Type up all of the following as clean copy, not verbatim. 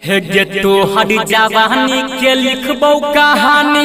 हे गे तो हर जवानी के लिखबो कहानी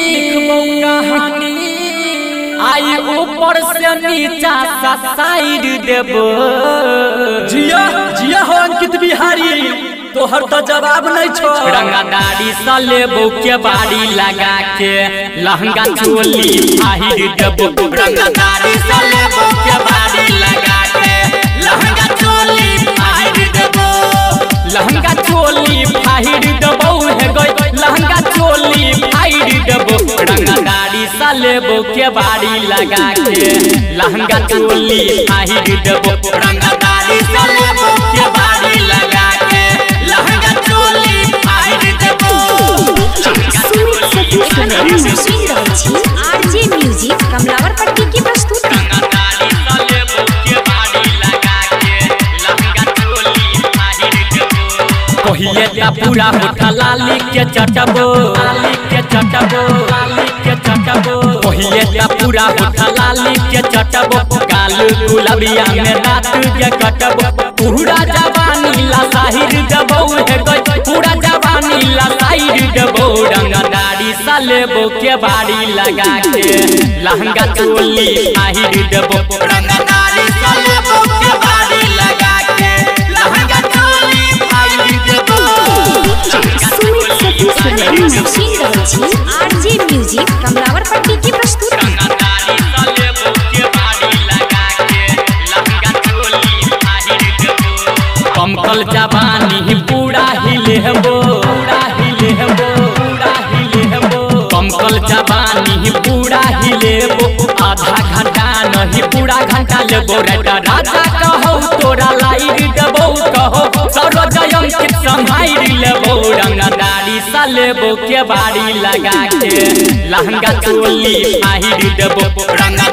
आई ऊपर से नीचा सा साइड देबो। जिया जिया हो अंकित बिहारी तोहर तो जवाब नहीं छो। रंगदारी सा लेबो के बाड़ी लगा के लहंगा चोली फाहिर देबो। रंगदारी सा लेबो के बाड़ी लगा के लहंगा चोली फाहिर देबो। लहंगा चोली फाहिर देबो हे गई लहंगा चोली फाहिर देबो। रंगदारी सा लेबो के बाड़ी लगा के लहंगा चोली फाहिर देबो। रंगदारी सा लेबो के बाड़ी लगा के लहंगा चोली फाहिर देबो। आरजे म्यूजिक कमलावर पट्टी की प्रस्तुति। रंगदारी सा लेबो के बाड़ी लगा के लहंगा चोली फाहिर देबो। कहिए ता पूरा होठा लाली के चटबो लाली के चटबो लाली के चटबो। कहिए ता पूरा होठा लाली के चटबो काल गुलाबिया में रात के कटबो। पूरा जवानी ला साहिर देबो हे गई पूरा जवानी ला साहिर देबो। रंगदारी सा लेबो के बाड़ी लगा के लहंगा चोली फाहिर देबो। रंगदारी सा लेबो के बाड़ी लगा के लहंगा चोली फाहिर देबो। आरजे म्यूजिक कमलावर पट्टी की प्रस्तुति। रंगदारी सा लेबो के बाड़ी लगा के लहंगा चोली फाहिर देबो। कमकल जवानी पूरा हिलेबो पूरा हिलेबो पूरा हिलेबो। कमकल जवानी पूरा हिलेबो आधा घंटा नहीं पूरा घंटा लेबो। राजा कहो तोरा लाइर देबो कहो सरोजयम के संभाइर लेबो। रंगदारी सा लेबो के बाड़ी लगा के लहंगा चोली फाहिर देबो।